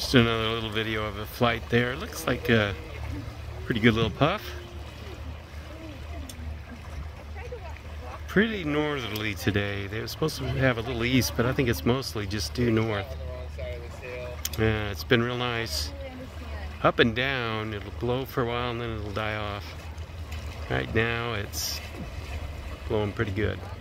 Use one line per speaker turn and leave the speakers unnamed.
Just another little video of a flight there. Looks like a pretty good little puff. Pretty northerly today. They were supposed to have a little east, but I think it's mostly just due north. Yeah, it's been real nice. Up and down, it'll blow for a while and then it'll die off. Right now it's blowing pretty good.